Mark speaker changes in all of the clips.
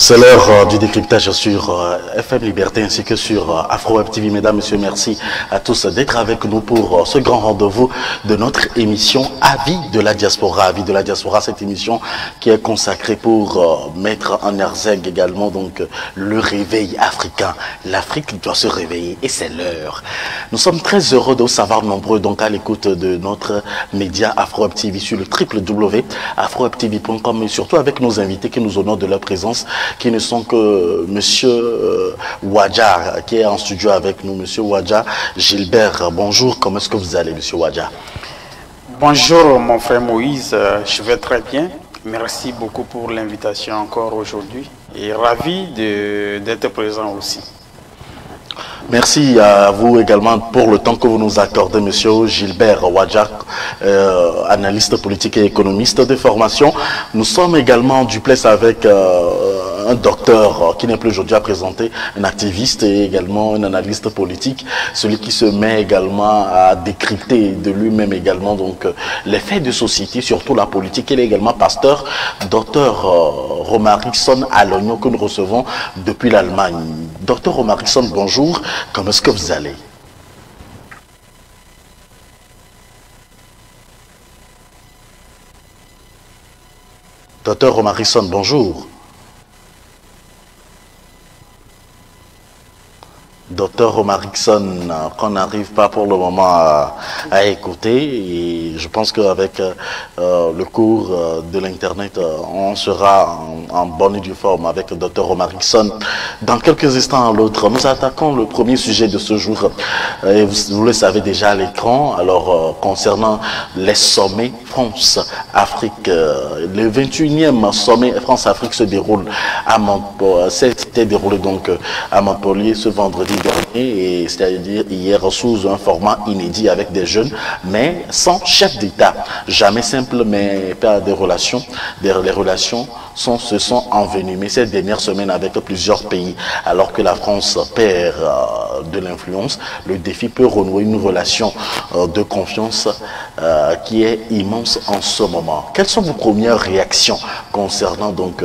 Speaker 1: C'est l'heure du décryptage sur FM Liberté ainsi que sur Afro Web TV. Mesdames, Messieurs, merci à tous d'être avec nous pour ce grand rendez-vous de notre émission Avis de la Diaspora. Avis de la Diaspora, cette émission qui est consacrée pour mettre en exergue également donc le réveil africain. L'Afrique doit se réveiller et c'est l'heure. Nous sommes très heureux de vous savoir nombreux donc à l'écoute de notre média Afro Web TV sur le www.afrowebtv.com et surtout avec nos invités qui nous honorent de leur présence, qui ne sont que Monsieur Ouadja, qui est en studio avec nous. Monsieur Ouadja Gilbert, bonjour, comment est-ce que vous allez, Monsieur Ouadja?
Speaker 2: Bonjour, mon frère Moïse, je vais très bien. Merci beaucoup pour l'invitation encore aujourd'hui et ravi d'être présent aussi.
Speaker 1: Merci à vous également pour le temps que vous nous accordez, Monsieur Gilbert Ouadja, analyste politique et économiste de formation. Nous sommes également en duplex avec un docteur qui n'est plus aujourd'hui à présenter, un activiste et également un analyste politique, celui qui se met également à décrypter de lui-même également donc les faits de société, surtout la politique. Il est également pasteur, docteur Romarickson Alogno, que nous recevons depuis l'Allemagne. Docteur Romarickson, bonjour, comment est-ce que vous allez? Docteur Romarickson, bonjour. Docteur Romarickson, qu'on n'arrive pas pour le moment à écouter, et je pense qu'avec le cours de l'Internet, on sera en bonne et due forme avec Docteur Romarickson. Dans quelques instants à l'autre, nous attaquons le premier sujet de ce jour, et vous le savez déjà à l'écran, alors concernant les sommets France-Afrique. Le 21e sommet France-Afrique se déroule à Montpellier, s'était déroulé donc à Montpellier ce vendredi dernier, et c'est-à-dire hier sous un format inédit avec des jeunes, mais sans chef d'État. Jamais simple, mais pas des relations. Les relations se sont envenimées ces dernières semaines avec plusieurs pays. Alors que la France perd de l'influence, le défi peut renouer une relation de confiance qui est immense en ce moment. Quelles sont vos premières réactions concernant donc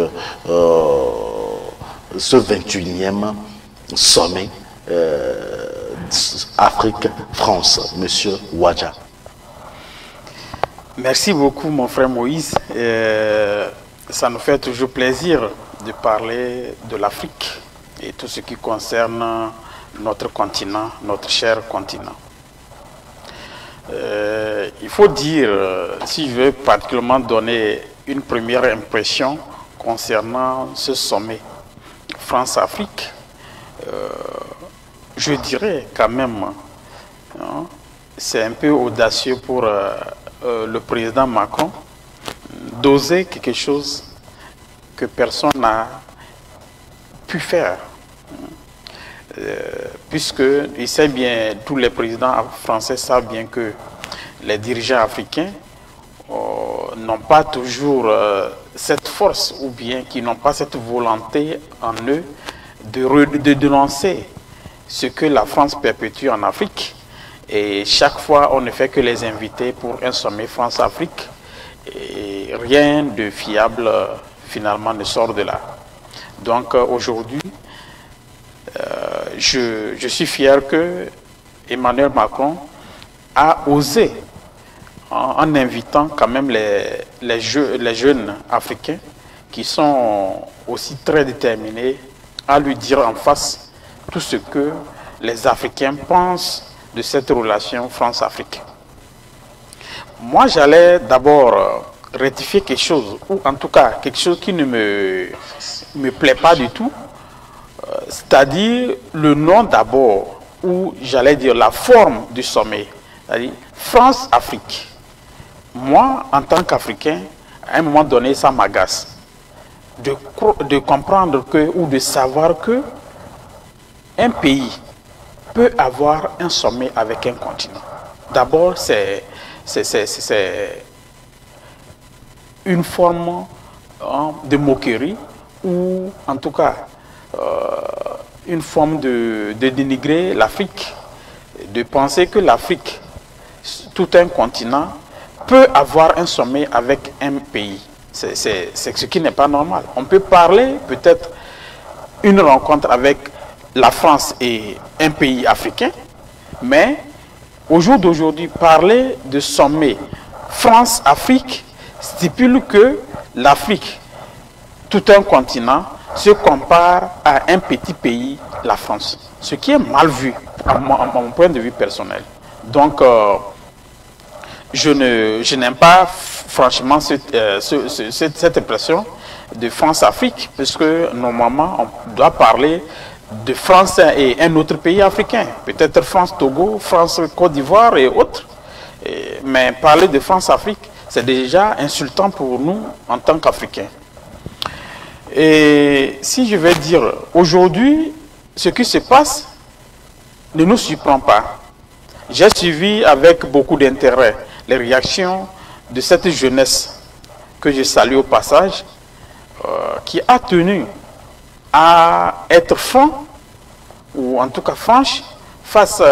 Speaker 1: ce 21e sommet Afrique-France, Monsieur Ouadja?
Speaker 2: Merci beaucoup, mon frère Moïse. Ça nous fait toujours plaisir de parler de l'Afrique et tout ce qui concerne notre continent, notre cher continent. Il faut dire, si je veux particulièrement donner une première impression concernant ce sommet France-Afrique, je dirais quand même, hein, c'est un peu audacieux pour le président Macron d'oser quelque chose que personne n'a pu faire. Puisque il sait bien, tous les présidents français savent bien que les dirigeants africains n'ont pas toujours cette force, ou bien qui n'ont pas cette volonté en eux de dénoncer ce que la France perpétue en Afrique. Et chaque fois, on ne fait que les inviter pour un sommet France-Afrique. Et rien de fiable, finalement, ne sort de là. Donc, aujourd'hui, je suis fier que Emmanuel Macron a osé, en invitant quand même les jeunes africains qui sont aussi très déterminés, à lui dire en face tout ce que les Africains pensent de cette relation France-Afrique. Moi, j'allais d'abord rectifier quelque chose, ou en tout cas quelque chose qui ne me plaît pas du tout, c'est-à-dire le nom d'abord, ou j'allais dire la forme du sommet, c'est-à-dire France-Afrique. Moi, en tant qu'Africain, à un moment donné, ça m'agace de comprendre que, ou de savoir que un pays peut avoir un sommet avec un continent. D'abord, c'est une forme de moquerie, ou en tout cas une forme de dénigrer l'Afrique, de penser que l'Afrique, tout un continent, peut avoir un sommet avec un pays. C'est ce qui n'est pas normal. On peut parler peut-être une rencontre avec la France et un pays africain, mais au jour d'aujourd'hui, parler de sommet France-Afrique stipule que l'Afrique, tout un continent, se compare à un petit pays, la France. Ce qui est mal vu, à mon point de vue personnel. Donc, je n'aime pas franchement cette impression de France-Afrique, parce que normalement, on doit parler de France et un autre pays africain. Peut-être France-Togo, France-Côte d'Ivoire et autres. Mais parler de France-Afrique, c'est déjà insultant pour nous en tant qu'Africains. Et si je vais dire, aujourd'hui, ce qui se passe ne nous surprend pas. J'ai suivi avec beaucoup d'intérêt les réactions de cette jeunesse que je salue au passage, qui a tenu à être franc, ou en tout cas franche, face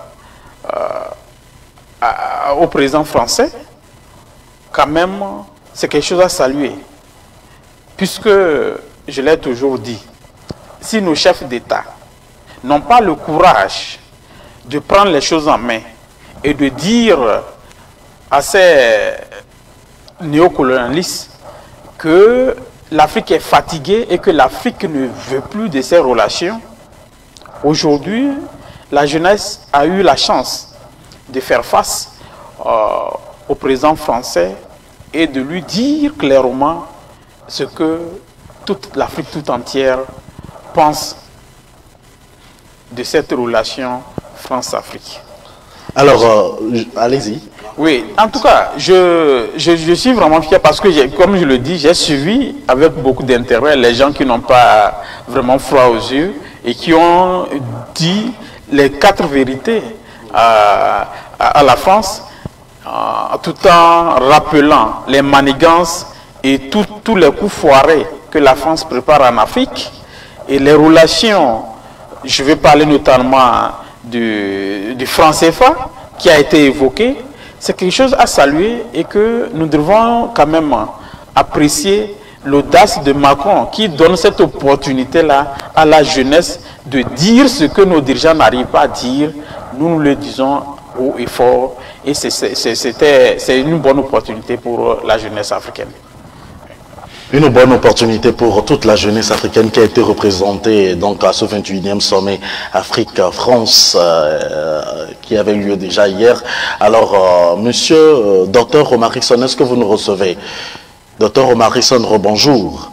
Speaker 2: au président français. Quand même, c'est quelque chose à saluer. Puisque, je l'ai toujours dit, si nos chefs d'État n'ont pas le courage de prendre les choses en main et de dire à ces néocolonialistes que l'Afrique est fatiguée et que l'Afrique ne veut plus de ces relations, aujourd'hui, la jeunesse a eu la chance de faire face au président français et de lui dire clairement ce que toute l'Afrique tout entière pense de cette relation France-Afrique.
Speaker 1: Alors, allez-y.
Speaker 2: Oui, en tout cas, je suis vraiment fier parce que, comme je le dis, j'ai suivi avec beaucoup d'intérêt les gens qui n'ont pas vraiment froid aux yeux et qui ont dit les 4 vérités à la France, tout en rappelant les manigances et tous les coups foirés que la France prépare en Afrique et les relations, je vais parler notamment du franc CFA qui a été évoqué. C'est quelque chose à saluer et que nous devons quand même apprécier l'audace de Macron qui donne cette opportunité-là à la jeunesse de dire ce que nos dirigeants n'arrivent pas à dire. Nous le disons haut et fort et c'est une bonne opportunité pour la jeunesse africaine.
Speaker 1: Une bonne opportunité pour toute la jeunesse africaine qui a été représentée donc à ce 21e sommet Afrique-France qui avait lieu déjà hier. Alors, monsieur Dr Omarikson, est-ce que vous nous recevez? Dr Omarikson, rebonjour.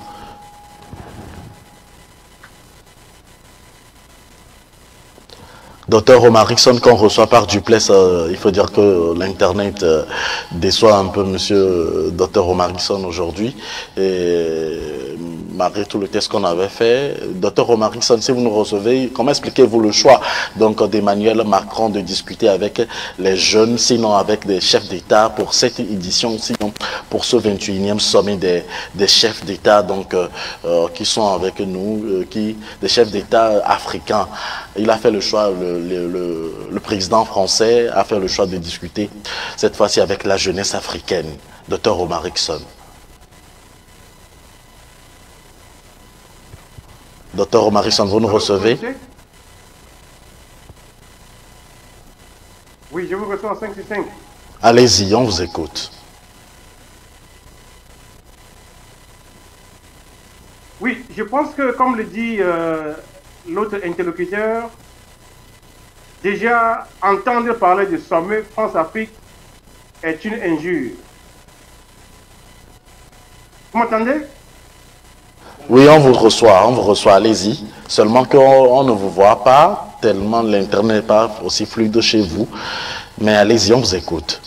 Speaker 1: Dr Omarikson, qu'on reçoit par duplex, il faut dire que l'Internet déçoit un peu monsieur Dr Omarikson aujourd'hui. Et malgré tout le test qu'on avait fait, Dr Omarikson, si vous nous recevez, comment expliquez-vous le choix d'Emmanuel Macron de discuter avec les jeunes, sinon avec des chefs d'État pour cette édition, sinon pour ce 21e sommet des chefs d'État qui sont avec nous, des chefs d'État africains. Il a fait le choix, le président français a fait le choix de discuter cette fois-ci avec la jeunesse africaine. Dr Omarikson. Dr Omarikson, vous nous recevez?
Speaker 3: Oui, je vous reçois en 565.
Speaker 1: Allez-y, on vous écoute.
Speaker 3: Oui, je pense que, comme le dit l'autre interlocuteur, déjà entendre parler de sommet France-Afrique est une injure. Vous m'entendez?
Speaker 1: Oui, on vous reçoit, allez-y. Seulement qu'on ne vous voit pas, tellement l'internet n'est pas aussi fluide chez vous. Mais allez-y, on vous écoute.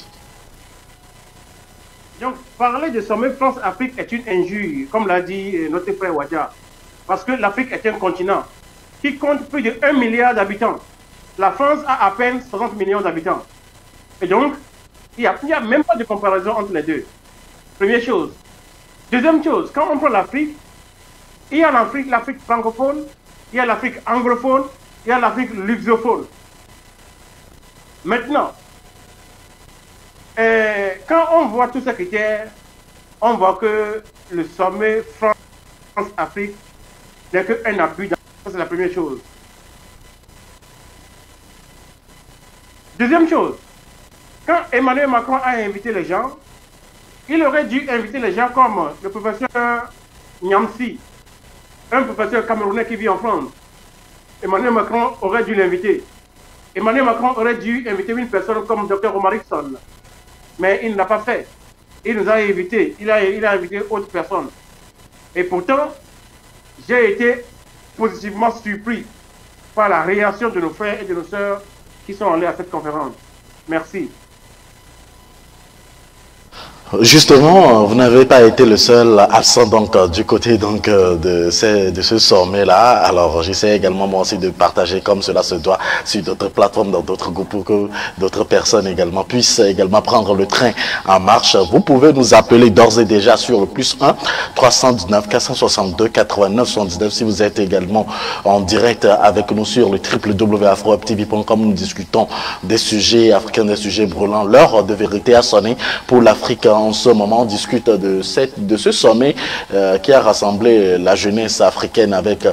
Speaker 3: Donc, parler de sommet France-Afrique est une injure, comme l'a dit notre frère Ouadja. Parce que l'Afrique est un continent qui compte plus de 1 milliard d'habitants. La France a à peine 60 millions d'habitants. Et donc, il n'y a même pas de comparaison entre les deux. Première chose. Deuxième chose, quand on prend l'Afrique, il y a l'Afrique francophone, il y a l'Afrique anglophone, il y a l'Afrique lusophone. Maintenant, quand on voit tous ces critères, on voit que le sommet France-Afrique n'est qu'un appui dans Ça, c'est la première chose. Deuxième chose, quand Emmanuel Macron a invité les gens, il aurait dû inviter les gens comme le professeur Nyamsi, un professeur camerounais qui vit en France. Emmanuel Macron aurait dû l'inviter. Emmanuel Macron aurait dû inviter une personne comme Dr Omarickson. Mais il ne l'a pas fait. Il nous a invités. Il a invité autre personne. Et pourtant, j'ai été positivement surpris par la réaction de nos frères et de nos sœurs qui sont allés à cette conférence. Merci.
Speaker 1: Justement, vous n'avez pas été le seul absent du côté de ce sommet-là. Alors, j'essaie également moi aussi de partager comme cela se doit sur d'autres plateformes, dans d'autres groupes pour que d'autres personnes également puissent également prendre le train en marche. Vous pouvez nous appeler d'ores et déjà sur le +1 319 462 89 79 si vous êtes également en direct avec nous sur le www.afrowebtv.com. Nous discutons des sujets africains, des sujets brûlants. L'heure de vérité a sonné pour l'Afrique. En ce moment, on discute de ce sommet qui a rassemblé la jeunesse africaine avec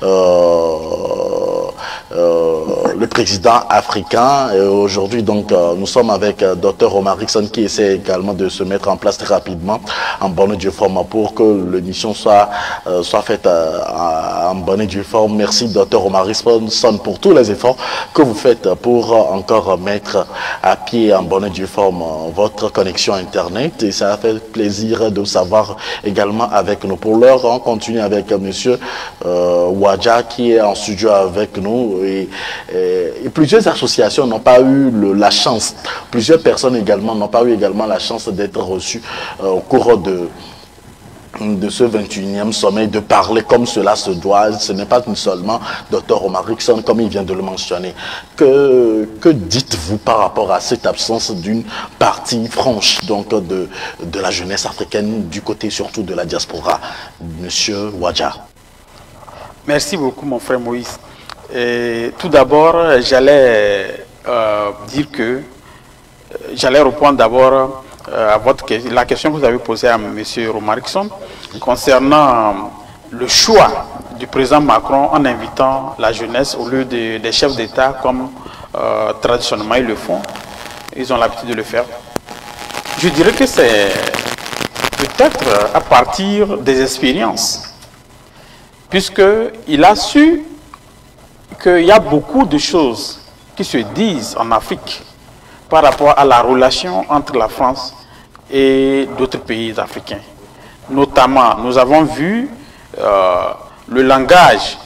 Speaker 1: le président africain. Et aujourd'hui, donc, nous sommes avec Dr Omarickson qui essaie également de se mettre en place très rapidement en bonne et due forme pour que l'émission soit faite en bonne et due forme. Merci Dr Omarickson pour tous les efforts que vous faites pour encore mettre à pied en bonne et due forme votre connexion Internet. Et ça a fait plaisir de savoir également avec nous. Pour l'heure, on continue avec monsieur Wadja qui est en studio avec nous. Et plusieurs associations n'ont pas eu la chance, plusieurs personnes également n'ont pas eu également la chance d'être reçues au cours de ce 21e sommet, de parler comme cela se doit. Ce n'est pas seulement Dr Omarickson comme il vient de le mentionner. Que dites-vous par rapport à cette absence d'une partie franche donc de la jeunesse africaine, du côté surtout de la diaspora? Monsieur Wadja.
Speaker 2: Merci beaucoup mon frère Moïse. Et tout d'abord, j'allais dire que j'allais répondre d'abord à la question que vous avez posée à M. Omarickson concernant le choix du président Macron en invitant la jeunesse au lieu des chefs d'État comme traditionnellement ils le font. Ils ont l'habitude de le faire. Je dirais que c'est peut-être à partir des expériences, puisqu'il a su qu'il y a beaucoup de choses qui se disent en Afrique par rapport à la relation entre la France et d'autres pays africains. Notamment, nous avons vu le langage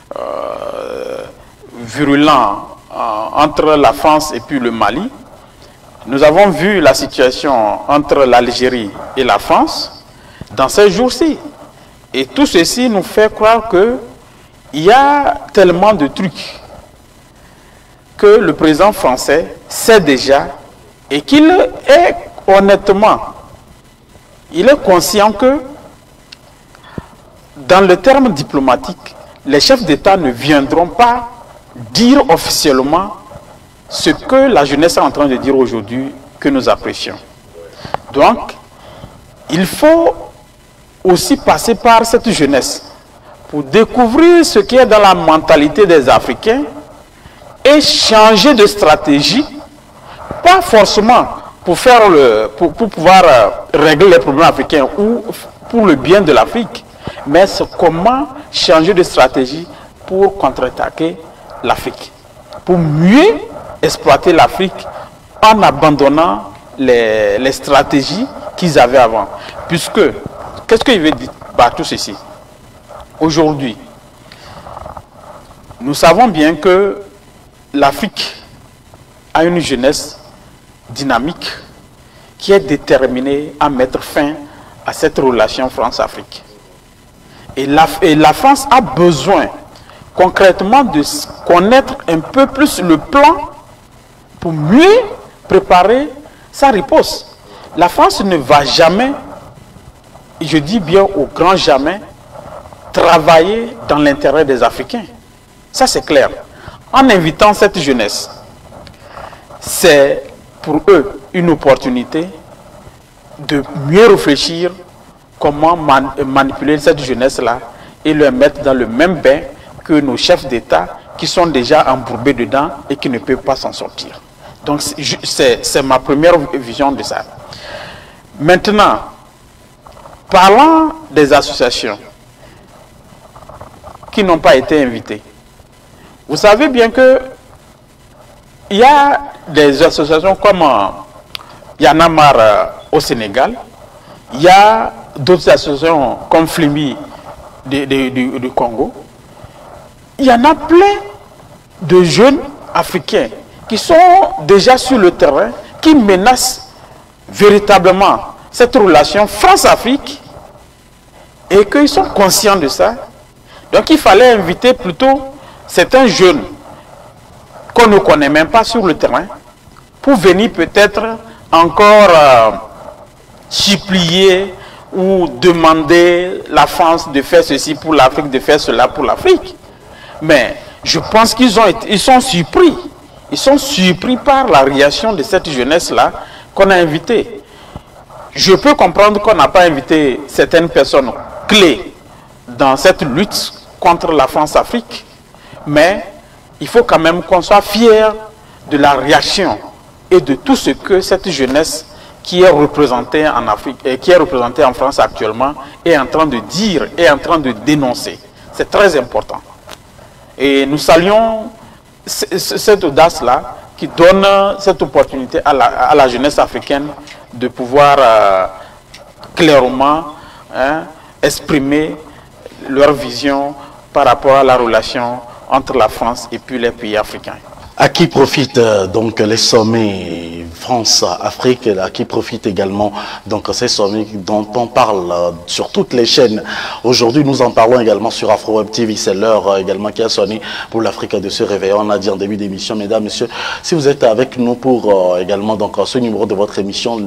Speaker 2: virulent entre la France et puis le Mali. Nous avons vu la situation entre l'Algérie et la France dans ces jours-ci. Et tout ceci nous fait croire que il y a tellement de trucs que le président français sait déjà et qu'il est honnêtement, il est conscient que dans le terme diplomatique, les chefs d'État ne viendront pas dire officiellement ce que la jeunesse est en train de dire aujourd'hui que nous apprécions. Donc, il faut aussi passer par cette jeunesse pour découvrir ce qui est dans la mentalité des Africains et changer de stratégie, pas forcément pour pouvoir régler les problèmes africains ou pour le bien de l'Afrique, mais c'est comment changer de stratégie pour contre-attaquer l'Afrique, pour mieux exploiter l'Afrique en abandonnant les stratégies qu'ils avaient avant. Puisque, qu'est-ce qu'il veut dire par tout ceci? Aujourd'hui, nous savons bien que l'Afrique a une jeunesse dynamique qui est déterminée à mettre fin à cette relation France-Afrique. Et la France a besoin concrètement de connaître un peu plus le plan pour mieux préparer sa riposte. La France ne va jamais, et je dis bien au grand jamais, travailler dans l'intérêt des Africains. Ça c'est clair. En invitant cette jeunesse, c'est pour eux une opportunité de mieux réfléchir comment manipuler cette jeunesse-là et le mettre dans le même bain que nos chefs d'État qui sont déjà embourbés dedans et qui ne peuvent pas s'en sortir. Donc c'est ma première vision de ça. Maintenant, parlant des associations qui n'ont pas été invitées, vous savez bien que il y a des associations comme Y'en a marre au Sénégal, il y a d'autres associations comme Flimi du Congo. Il y en a plein de jeunes africains qui sont déjà sur le terrain, qui menacent véritablement cette relation France-Afrique et qu'ils sont conscients de ça. Donc il fallait inviter plutôt certains jeunes qu'on ne connaît même pas sur le terrain pour venir peut-être encore supplier ou demander la France de faire ceci pour l'Afrique, de faire cela pour l'Afrique. Mais je pense qu'ils sont surpris. Ils sont surpris par la réaction de cette jeunesse-là qu'on a invitée. Je peux comprendre qu'on n'a pas invité certaines personnes clés dans cette lutte contre la France-Afrique, mais il faut quand même qu'on soit fier de la réaction et de tout ce que cette jeunesse qui est représentée en Afrique et qui est représentée en France actuellement est en train de dire, est en train de dénoncer. C'est très important. Et nous saluons cette audace-là qui donne cette opportunité à la jeunesse africaine de pouvoir clairement exprimer leur vision par rapport à la relation entre la France et puis les pays africains.
Speaker 1: À qui profitent donc les sommets France-Afrique, à qui profitent également donc ces sommets dont on parle sur toutes les chaînes. Aujourd'hui, nous en parlons également sur Afro Web TV. C'est l'heure également qui a sonné pour l'Afrique de se réveiller. On a dit en début d'émission, mesdames, messieurs, si vous êtes avec nous pour également donc ce numéro de votre émission,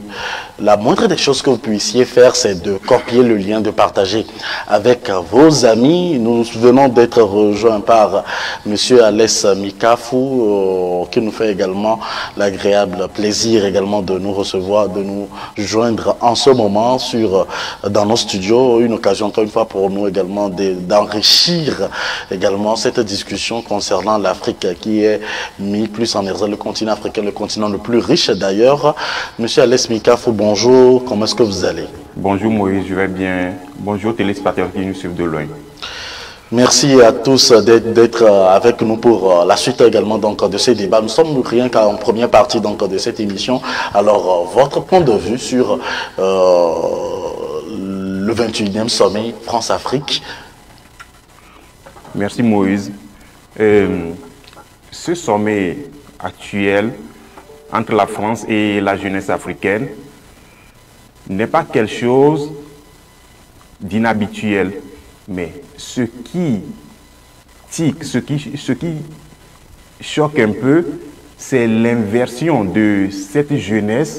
Speaker 1: la moindre des choses que vous puissiez faire, c'est de copier le lien, de partager avec vos amis. Nous venons d'être rejoints par monsieur Alès Mikafou, qui nous fait également l'agréable plaisir également de nous recevoir, de nous joindre en ce moment dans nos studios. Une occasion encore une fois pour nous également d'enrichir également cette discussion concernant l'Afrique qui est mis plus en exergue, le continent africain, le continent le plus riche d'ailleurs. Monsieur Alès Mikafou, bonjour, comment est-ce que vous allez?
Speaker 4: Bonjour Moïse, je vais bien. Bonjour téléspectateurs qui nous suivent de loin.
Speaker 1: Merci à tous d'être avec nous pour la suite également donc, de ces débats. Nous sommes rien qu'en première partie donc, de cette émission. Alors, votre point de vue sur le 21e sommet France-Afrique?
Speaker 4: Merci Moïse. Ce sommet actuel entre la France et la jeunesse africaine n'est pas quelque chose d'inhabituel. Mais ce qui tique, ce qui choque un peu, c'est l'inversion de cette jeunesse.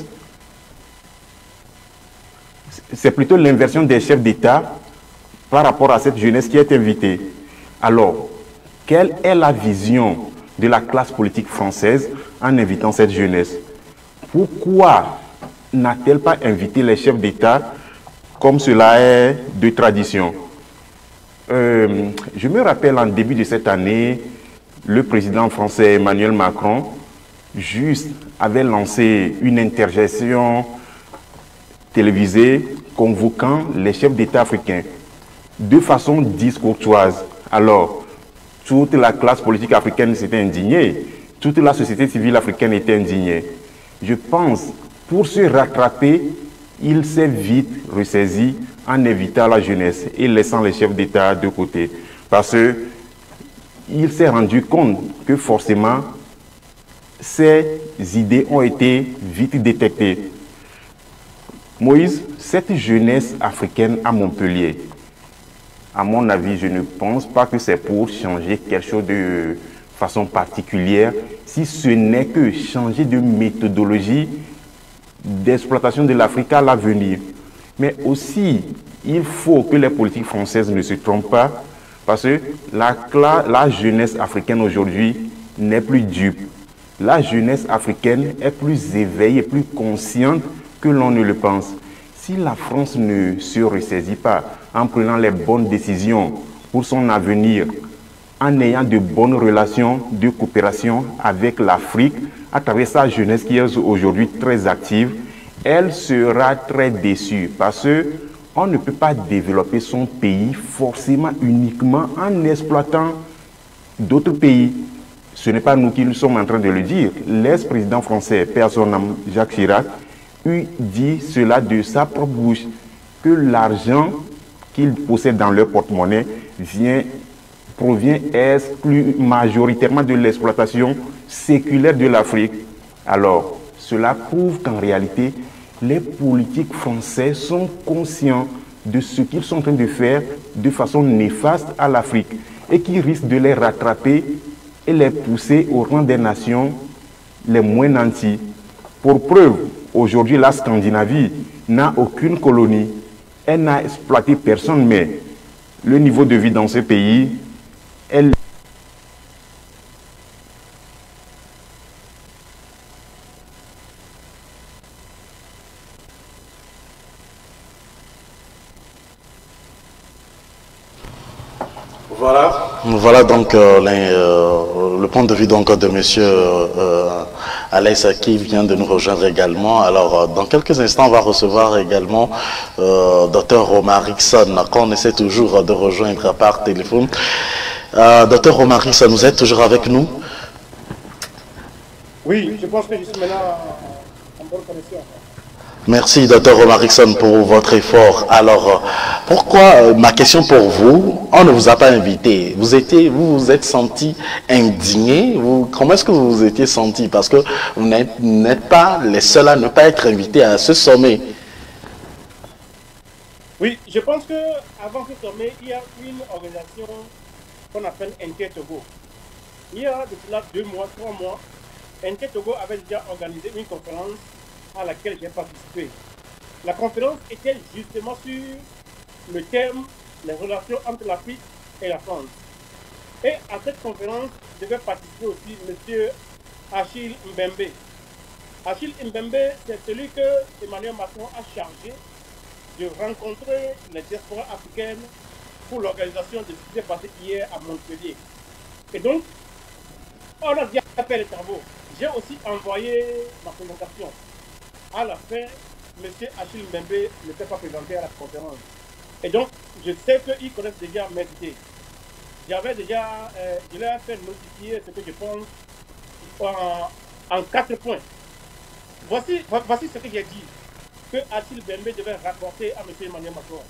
Speaker 4: C'est plutôt l'inversion des chefs d'État par rapport à cette jeunesse qui est invitée. Alors, quelle est la vision de la classe politique française en invitant cette jeunesse? Pourquoi n'a-t-elle pas invité les chefs d'État comme cela est de tradition? Je me rappelle en début de cette année, le président français Emmanuel Macron juste avait lancé une interjection télévisée convoquant les chefs d'État africains de façon discourtoise. Alors, toute la classe politique africaine s'était indignée, toute la société civile africaine était indignée. Je pense, pour se rattraper, il s'est vite ressaisi en évitant la jeunesse et laissant les chefs d'État de côté. Parce qu'il s'est rendu compte que forcément, ces idées ont été vite détectées. Moïse, cette jeunesse africaine à Montpellier, à mon avis, je ne pense pas que c'est pour changer quelque chose de façon particulière, si ce n'est que changer de méthodologie d'exploitation de l'Afrique à l'avenir. Mais aussi, il faut que les politiques françaises ne se trompent pas, parce que la jeunesse africaine aujourd'hui n'est plus dupe. La jeunesse africaine est plus éveillée, plus consciente que l'on ne le pense. Si la France ne se ressaisit pas en prenant les bonnes décisions pour son avenir, en ayant de bonnes relations de coopération avec l'Afrique, à travers sa jeunesse qui est aujourd'hui très active, elle sera très déçue parce qu'on ne peut pas développer son pays forcément uniquement en exploitant d'autres pays. Ce n'est pas nous qui nous sommes en train de le dire. L'ex-président français, père son nom, Jacques Chirac, lui dit cela de sa propre bouche, que l'argent qu'ils possèdent dans leur porte-monnaie provient majoritairement de l'exploitation séculaire de l'Afrique. Alors, cela prouve qu'en réalité, les politiques français sont conscients de ce qu'ils sont en train de faire de façon néfaste à l'Afrique et qui risquent de les rattraper et les pousser au rang des nations les moins nantis. Pour preuve, aujourd'hui, la Scandinavie n'a aucune colonie. Elle n'a exploité personne, mais le niveau de vie dans ce pays, elle...
Speaker 1: Voilà donc le point de vue donc de monsieur Alex qui vient de nous rejoindre également. Alors dans quelques instants on va recevoir également Dr Romarickson qu'on essaie toujours de rejoindre par téléphone. Dr Romarickson, vous êtes toujours avec nous?
Speaker 3: Oui, je pense que je suis maintenant en bonne connexion.
Speaker 1: Merci, Dr Romarickson, pour votre effort. Alors, pourquoi, ma question pour vous, on ne vous a pas invité? Vous vous êtes senti indigné? Comment est-ce que vous vous étiez senti? Parce que vous n'êtes pas les seuls à ne pas être invités à ce sommet.
Speaker 3: Oui, je pense qu'avant ce sommet, il y a une organisation qu'on appelle Inter-Togo. Il y a de cela 2 mois, 3 mois, Inter-Togo avait déjà organisé une conférence à laquelle j'ai participé. La conférence était justement sur le thème les relations entre l'Afrique et la France. Et à cette conférence devait participer aussi M. Achille Mbembe. Achille Mbembe, c'est celui que Emmanuel Macron a chargé de rencontrer les diasporas africaines pour l'organisation de ce qui s'est passé hier à Montpellier. Et donc, on a déjà fait les travaux. J'ai aussi envoyé ma présentation. À la fin, M. Achille Mbembe ne s'est pas présenté à la conférence. Et donc, je sais qu'ils connaissent déjà mes idées. J'avais déjà, je leur ai fait notifier ce que je pense en 4 points. Voici ce que j'ai dit, que Achille Mbembe devait rapporter à M. Emmanuel Macron.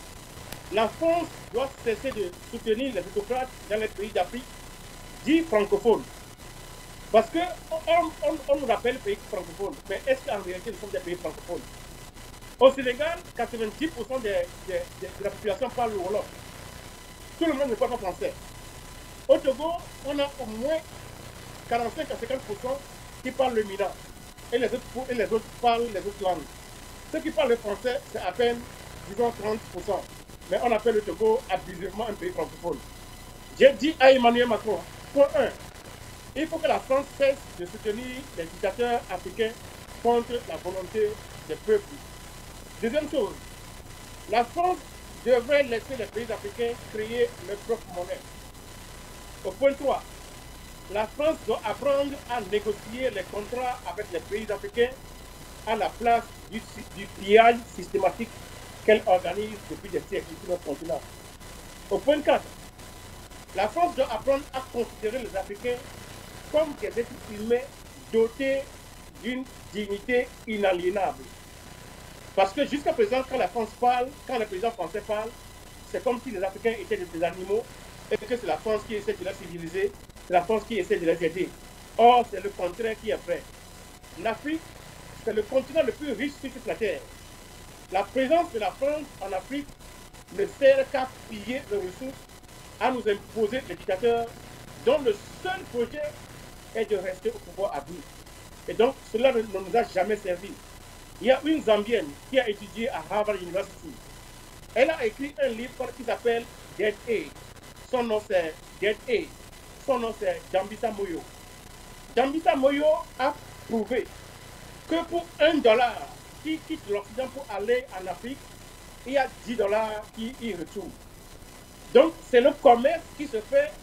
Speaker 3: La France doit cesser de soutenir les autocrates dans les pays d'Afrique dits francophones. Parce qu'on nous appelle pays francophones, mais est-ce qu'en réalité nous sommes des pays francophones? Au Sénégal, 90% de la population parle le Wolof. Tout le monde ne parle pas français. Au Togo, on a au moins 45 à 50% qui parlent le Mina. Et les autres parlent les autres langues. Ceux qui parlent le français, c'est à peine, disons, 30%. Mais on appelle le Togo abusivement un pays francophone. J'ai dit à Emmanuel Macron, point 1, il faut que la France cesse de soutenir les dictateurs africains contre la volonté des peuples. Deuxième chose, la France devrait laisser les pays africains créer leur propre monnaie. Au point 3, la France doit apprendre à négocier les contrats avec les pays africains à la place du pillage systématique qu'elle organise depuis des siècles sur notre continent. Au point 4, la France doit apprendre à considérer les Africains comme des êtres humains dotés d'une dignité inaliénable. Parce que jusqu'à présent, quand la France parle, quand le président français parle, c'est comme si les Africains étaient des animaux et que c'est la France qui essaie de les civiliser, c'est la France qui essaie de les aider. Or, c'est le contraire qui est vrai. L'Afrique, c'est le continent le plus riche sur toute la Terre. La présence de la France en Afrique ne sert qu'à piller les ressources, à nous imposer des dictateurs dont le seul projet est de rester au pouvoir à vie. Et donc, cela ne nous a jamais servi. Il y a une Zambienne qui a étudié à Harvard University. Elle a écrit un livre qui s'appelle Dead Aid. Son nom c'est Dead Aid. Son nom c'est Dambisa Moyo. Dambisa Moyo a prouvé que pour $1 qui quitte l'Occident pour aller en Afrique, il y a $10 qui y retournent. Donc, c'est le commerce qui se fait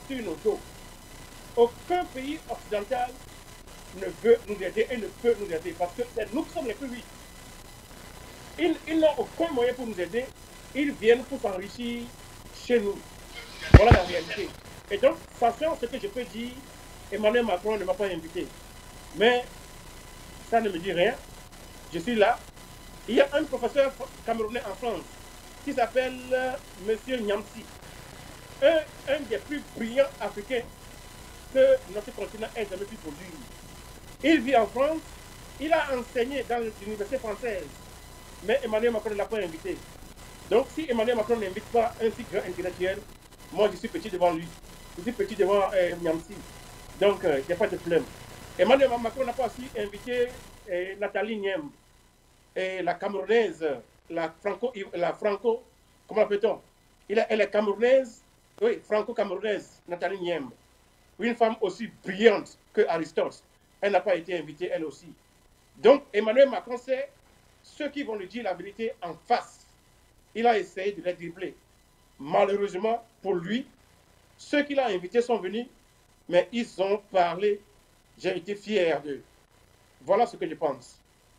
Speaker 3: sur nos dos. Aucun pays occidental ne veut nous aider et ne peut nous aider parce que c'est nous qui sommes les plus riches. Ils n'ont aucun moyen pour nous aider. Ils viennent pour s'enrichir chez nous. Voilà la réalité. Et donc, sachant ce que je peux dire, Emmanuel Macron ne m'a pas invité. Mais ça ne me dit rien. Je suis là. Il y a un professeur camerounais en France qui s'appelle M. Nyamsi. Un des plus brillants africains que notre continent ait jamais pu produire. Il vit en France. Il a enseigné dans l'université française. Mais Emmanuel Macron ne l'a pas invité. Donc, si Emmanuel Macron n'invite pas un si grand intellectuel, moi je suis petit devant lui. Je suis petit devant Nyamsi. Donc, il n'y a pas de problème. Emmanuel Macron n'a pas aussi invité Nathalie Nyem, la camerounaise, la franco, comment l'appelle-t-on? Elle est camerounaise, oui, franco-camerounaise, Nathalie Nyem. Une femme aussi brillante que Aristote. Elle n'a pas été invitée, elle aussi. Donc, Emmanuel Macron, c'est ceux qui vont lui dire la vérité en face. Il a essayé de les dribbler. Malheureusement, pour lui, ceux qu'il a invités sont venus, mais ils ont parlé. J'ai été fier d'eux. Voilà ce que je pense.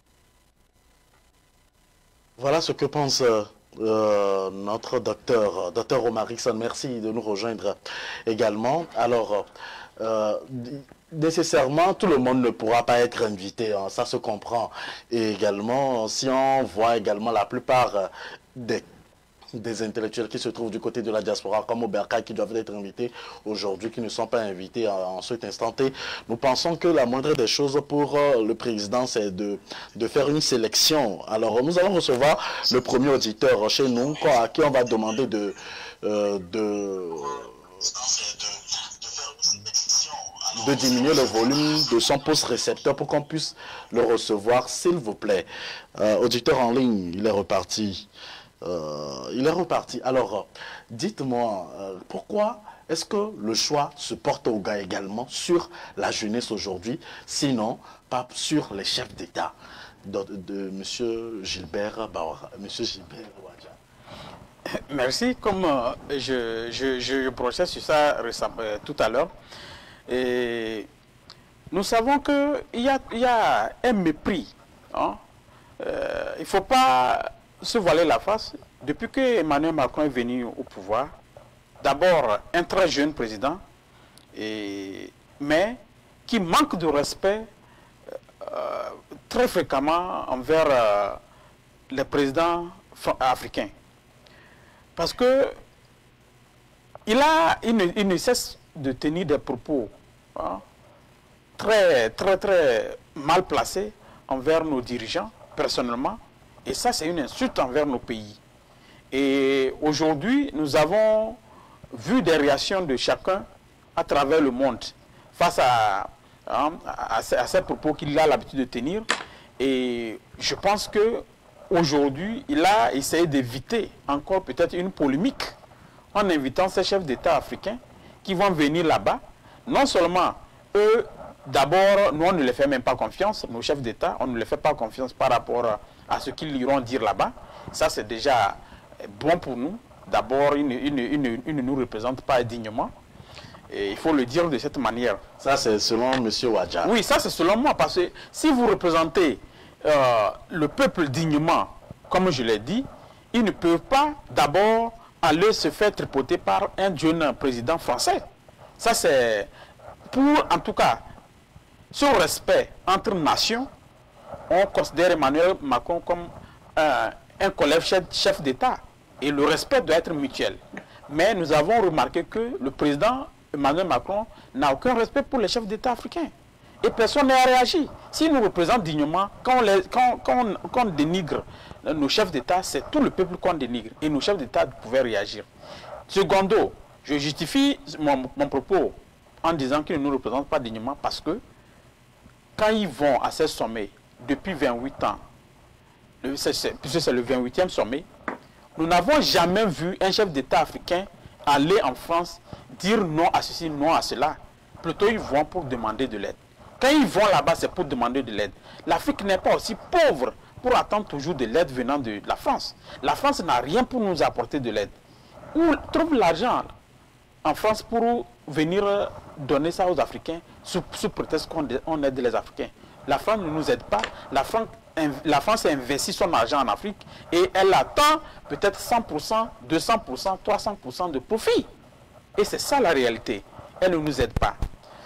Speaker 1: Voilà ce que pense notre docteur Omar Ixon. Merci de nous rejoindre également. Alors, nécessairement, tout le monde ne pourra pas être invité, hein, ça se comprend. Et également, si on voit également la plupart des intellectuels qui se trouvent du côté de la diaspora, comme Oberka, qui doivent être invités aujourd'hui, qui ne sont pas invités en cet instant T. Nous pensons que la moindre des choses pour le président, c'est de faire une sélection. Alors, nous allons recevoir le premier auditeur chez nous, à qui on va demander de diminuer le volume de son poste récepteur pour qu'on puisse le recevoir, s'il vous plaît. Auditeur en ligne, il est reparti. Alors, dites-moi, pourquoi est-ce que le choix se porte au gars également sur la jeunesse aujourd'hui, sinon pas sur les chefs d'État de M. Gilbert Bahora, M. Gilbert Ouadja?
Speaker 2: Merci. Comme je procède sur ça tout à l'heure, et nous savons qu'il y a un mépris. Hein? Il ne faut pas se voiler la face. Depuis que Emmanuel Macron est venu au pouvoir, d'abord un très jeune président, mais qui manque de respect très fréquemment envers les présidents africains. Parce que il ne cesse de tenir des propos très mal placés envers nos dirigeants, personnellement. Et ça, c'est une insulte envers nos pays. Et aujourd'hui, nous avons vu des réactions de chacun à travers le monde face à ces propos qu'il a l'habitude de tenir. Et je pense qu'aujourd'hui, il a essayé d'éviter encore peut-être une polémique en invitant ces chefs d'État africains qui vont venir là-bas. Non seulement eux, d'abord, nous, on ne les fait même pas confiance, nos chefs d'État, on ne les fait pas confiance par rapport à ce qu'ils iront dire là-bas. Ça, c'est déjà bon pour nous. D'abord, ils ne nous représentent pas dignement. Et il faut le dire de cette manière.
Speaker 1: Ça, c'est selon M. Ouadja.
Speaker 2: Oui, ça, c'est selon moi. Parce que si vous représentez le peuple dignement, comme je l'ai dit, ils ne peuvent pas d'abord aller se faire tripoter par un jeune président français. Ça, c'est pour, en tout cas, ce respect entre nations, on considère Emmanuel Macron comme un collègue chef d'État. Et le respect doit être mutuel. Mais nous avons remarqué que le président Emmanuel Macron n'a aucun respect pour les chefs d'État africains. Et personne n'a réagi. S'ils nous représentent dignement, quand on dénigre nos chefs d'État, c'est tout le peuple qu'on dénigre. Et nos chefs d'État pouvaient réagir. Secondo, je justifie mon propos en disant qu'ils ne nous représentent pas dignement parce que quand ils vont à ces sommets depuis 28 ans, puisque c'est le 28e sommet, nous n'avons jamais vu un chef d'État africain aller en France dire non à ceci, non à cela. Plutôt, ils vont pour demander de l'aide. Quand ils vont là-bas, c'est pour demander de l'aide. L'Afrique n'est pas aussi pauvre pour attendre toujours de l'aide venant de la France. La France n'a rien pour nous apporter de l'aide. Où trouve l'argent? en France pour venir donner ça aux Africains sous prétexte qu'on aide les Africains. La France ne nous aide pas. La France investit son argent en Afrique et elle attend peut-être 100%, 200%, 300% de profit. Et c'est ça la réalité. Elle ne nous aide pas.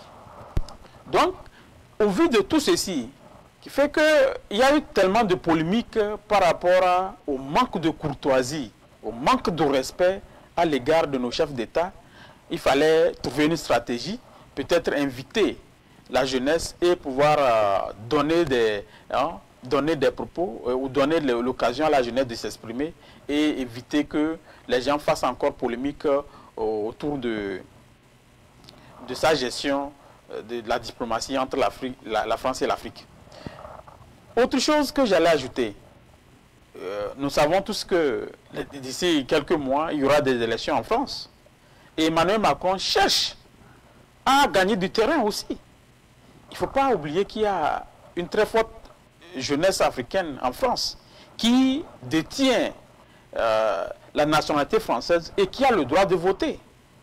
Speaker 2: Donc, au vu de tout ceci, qui fait qu'il y a eu tellement de polémiques par rapport au manque de courtoisie, au manque de respect à l'égard de nos chefs d'État, il fallait trouver une stratégie, peut-être inviter la jeunesse et pouvoir donner des propos ou donner l'occasion à la jeunesse de s'exprimer et éviter que les gens fassent encore polémique autour de sa gestion de la diplomatie entre la France et l'Afrique. Autre chose que j'allais ajouter, nous savons tous que d'ici quelques mois, il y aura des élections en France. Et Emmanuel Macron cherche à gagner du terrain aussi. Il ne faut pas oublier qu'il y a une très forte jeunesse africaine en France qui détient la nationalité française et qui a le droit de voter.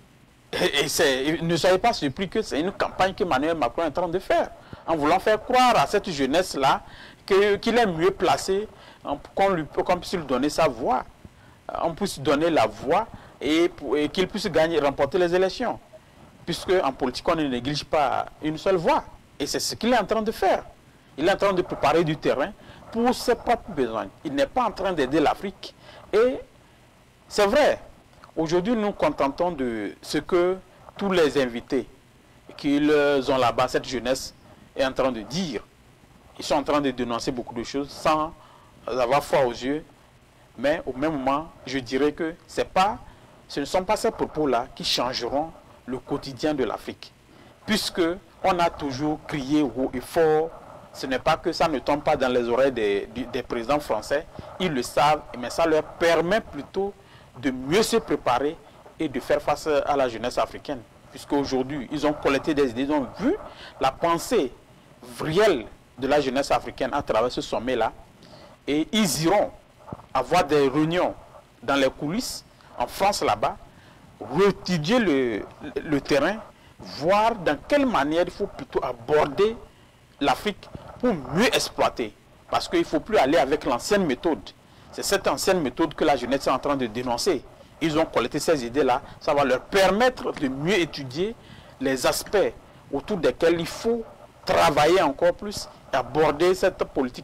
Speaker 2: Et ne soyez pas surpris que c'est une campagne que Emmanuel Macron est en train de faire, en voulant faire croire à cette jeunesse-là qu'il est mieux placé, qu'on puisse lui donner sa voix, on puisse lui donner la voix et qu'il puisse remporter les élections. Puisque en politique, on ne néglige pas une seule voix. Et c'est ce qu'il est en train de faire. Il est en train de préparer du terrain pour ses propres besoins. Il n'est pas en train d'aider l'Afrique. Et c'est vrai, aujourd'hui, nous nous contentons de ce que tous les invités qu'ils ont là-bas, cette jeunesse, est en train de dire. Ils sont en train de dénoncer beaucoup de choses sans avoir foi aux yeux. Mais au même moment, je dirais que ce ne sont pas ces propos-là qui changeront le quotidien de l'Afrique. Puisque on a toujours crié haut et fort, ce n'est pas que ça ne tombe pas dans les oreilles des présidents français, ils le savent, mais ça leur permet plutôt de mieux se préparer et de faire face à la jeunesse africaine. Puisqu'aujourd'hui, ils ont collecté des idées, ils ont vu la pensée réelle de la jeunesse africaine à travers ce sommet-là, et ils iront avoir des réunions dans les coulisses, en France là-bas, étudier le terrain, voir dans quelle manière il faut plutôt aborder l'Afrique pour mieux exploiter. Parce qu'il ne faut plus aller avec l'ancienne méthode. C'est cette ancienne méthode que la jeunesse est en train de dénoncer. Ils ont collecté ces idées-là, ça va leur permettre de mieux étudier les aspects autour desquels il faut travailler encore plus, aborder cette politique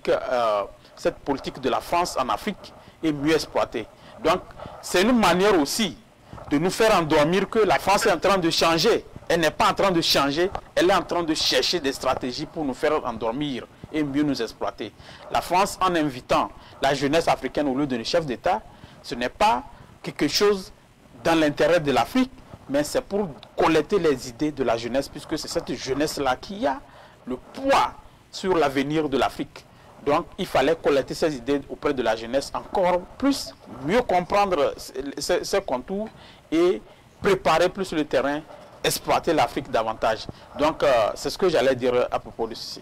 Speaker 2: de la France en Afrique et mieux exploiter. Donc, c'est une manière aussi de nous faire endormir que la France est en train de changer. Elle n'est pas en train de changer, elle est en train de chercher des stratégies pour nous faire endormir et mieux nous exploiter. La France, en invitant la jeunesse africaine au lieu de chef d'État, ce n'est pas quelque chose dans l'intérêt de l'Afrique, mais c'est pour collecter les idées de la jeunesse, puisque c'est cette jeunesse-là qui a le poids sur l'avenir de l'Afrique. Donc, il fallait collecter ces idées auprès de la jeunesse encore plus, mieux comprendre ses contours et préparer plus le terrain, exploiter l'Afrique davantage. Donc, c'est ce que j'allais dire à propos de ceci.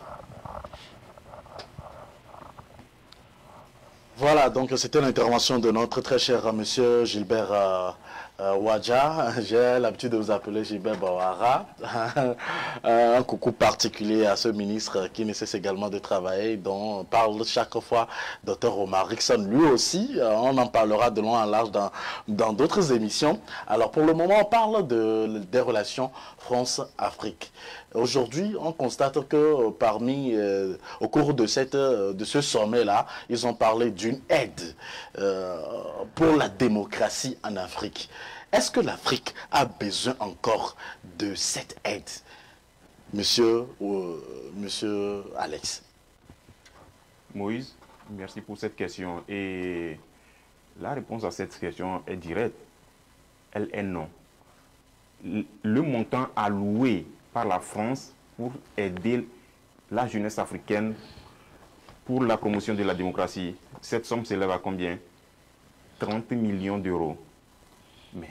Speaker 1: Voilà, donc c'était l'intervention de notre très cher monsieur Gilbert Ouadja. J'ai l'habitude de vous appeler Gilbert Bawara. Un coucou particulier à ce ministre qui ne cesse également de travailler, dont parle chaque fois Dr Omar Rickson. Lui aussi, on en parlera de long en large dans d'autres émissions. Alors pour le moment, on parle des relations France-Afrique. Aujourd'hui, on constate que au cours de ce sommet-là, ils ont parlé d'une aide pour la démocratie en Afrique. Est-ce que l'Afrique a besoin encore de cette aide, monsieur Alex?
Speaker 4: Moïse, merci pour cette question. Et la réponse à cette question est directe. Elle est non. Le montant alloué par la France pour aider la jeunesse africaine pour la promotion de la démocratie, cette somme s'élève à combien? 30 millions d'euros. Mais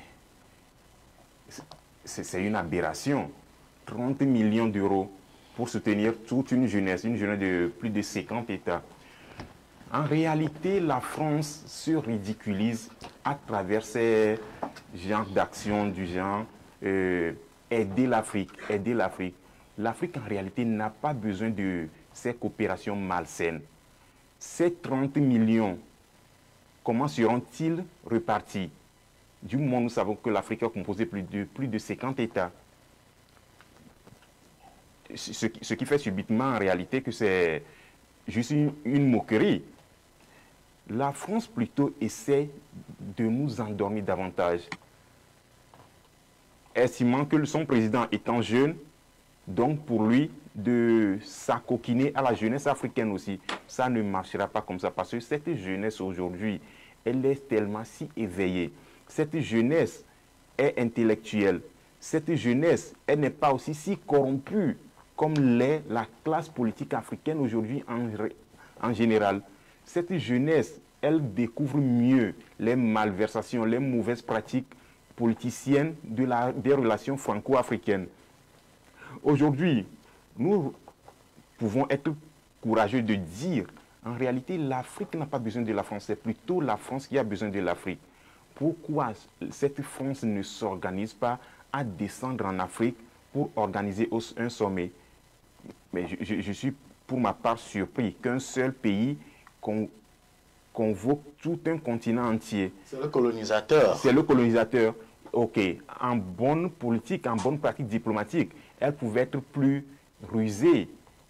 Speaker 4: c'est une aberration. 30 millions d'euros pour soutenir toute une jeunesse de plus de 50 États. En réalité, la France se ridiculise à travers ces genres d'actions du genre aider l'Afrique, aider l'Afrique. L'Afrique, en réalité, n'a pas besoin de ces coopérations malsaines. Ces 30 millions, comment seront-ils repartis? Du moment où nous savons que l'Afrique est composée de plus de 50 États. Ce qui fait subitement en réalité que c'est juste une moquerie. La France plutôt essaie de nous endormir davantage, estimant que son président étant jeune, donc pour lui de s'acoquiner à la jeunesse africaine aussi, ça ne marchera pas comme ça, parce que cette jeunesse aujourd'hui, elle est tellement si éveillée. Cette jeunesse est intellectuelle. Cette jeunesse, elle n'est pas aussi si corrompue comme l'est la classe politique africaine aujourd'hui en général. Cette jeunesse, elle découvre mieux les malversations, les mauvaises pratiques politiciennes des relations franco-africaines. Aujourd'hui, nous pouvons être courageux de dire, en réalité, l'Afrique n'a pas besoin de la France, c'est plutôt la France qui a besoin de l'Afrique. Pourquoi cette France ne s'organise pas à descendre en Afrique pour organiser un sommet? Mais je suis pour ma part surpris qu'un seul pays convoque tout un continent entier.
Speaker 1: C'est le colonisateur.
Speaker 4: C'est le colonisateur. Ok, en bonne politique, en bonne pratique diplomatique, elle pouvait être plus rusée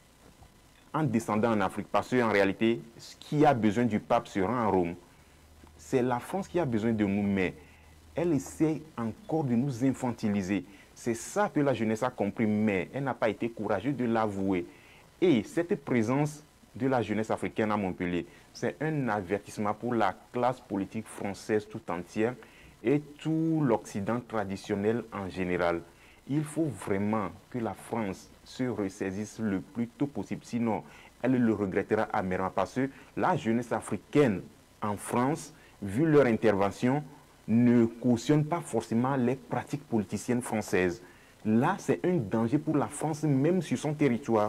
Speaker 4: en descendant en Afrique. Parce qu'en réalité, ce qui a besoin du pape se rend à Rome. C'est la France qui a besoin de nous, mais elle essaie encore de nous infantiliser. C'est ça que la jeunesse a compris, mais elle n'a pas été courageuse de l'avouer. Et cette présence de la jeunesse africaine à Montpellier, c'est un avertissement pour la classe politique française tout entière et tout l'Occident traditionnel en général. Il faut vraiment que la France se ressaisisse le plus tôt possible, sinon elle le regrettera amèrement, parce que la jeunesse africaine en France, vu leur intervention, ne cautionne pas forcément les pratiques politiciennes françaises. Là, c'est un danger pour la France, même sur son territoire.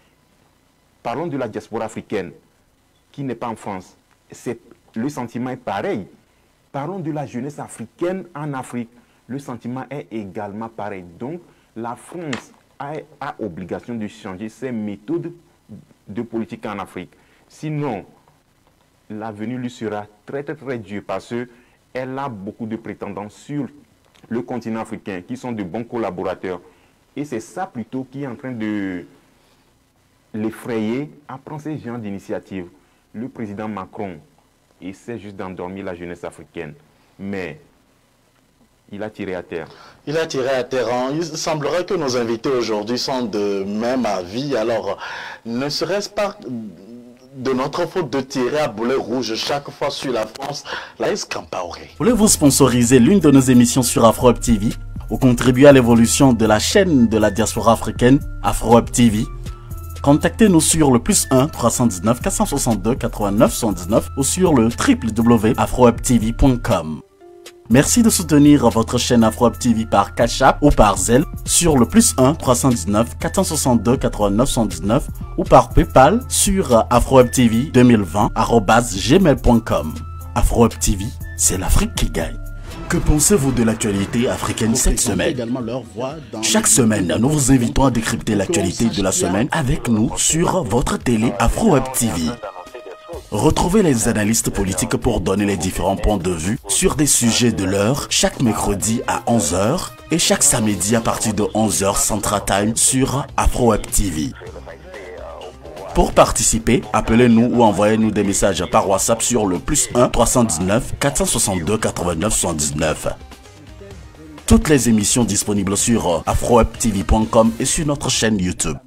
Speaker 4: Parlons de la diaspora africaine, qui n'est pas en France. Le sentiment est pareil. Parlons de la jeunesse africaine en Afrique. Le sentiment est également pareil. Donc, la France a obligation de changer ses méthodes de politique en Afrique. Sinon, l'avenir lui sera très, très, très dur, parce que elle a beaucoup de prétendants sur le continent africain qui sont de bons collaborateurs. Et c'est ça plutôt qui est en train de l'effrayer à prendre ces genres d'initiatives. Le président Macron essaie juste d'endormir la jeunesse africaine. Mais il a tiré à terre.
Speaker 1: Il a tiré à terre. Il semblerait que nos invités aujourd'hui sont de même avis. Alors, ne serait-ce pas de notre faute de tirer à boulet rouge chaque fois sur la France? Laïs Campaoré.
Speaker 5: Voulez-vous sponsoriser l'une de nos émissions sur AfroWeb TV ou contribuer à l'évolution de la chaîne de la diaspora africaine AfroWeb TV? Contactez-nous sur le +1 319 462 89 79 ou sur le www.afrowebtv.com. Merci de soutenir votre chaîne AfroWeb TV par Cash App ou par Zelle sur le +1 319 462 89 79 ou par PayPal sur afrowebtv2020@gmail.com. AfroWeb TV, c'est l'Afrique qui gagne. Que pensez-vous de l'actualité africaine cette semaine? Chaque semaine, nous vous invitons à décrypter l'actualité de la semaine avec nous sur votre télé AfroWeb TV. Retrouvez les analystes politiques pour donner les différents points de vue sur des sujets de l'heure chaque mercredi à 11h et chaque samedi à partir de 11h Central Time sur AfroWeb TV. Pour participer, appelez-nous ou envoyez-nous des messages par WhatsApp sur le +1 319 462 89 79. Toutes les émissions disponibles sur afrowebtv.com et sur notre chaîne YouTube.